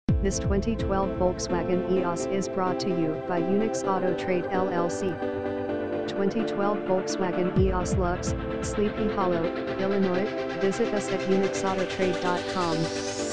This 2012 Volkswagen EOS is brought to you by Unix Auto Trade LLC. 2012 Volkswagen EOS Lux, Sleepy Hollow, Illinois. Visit us at unixautotrade.com.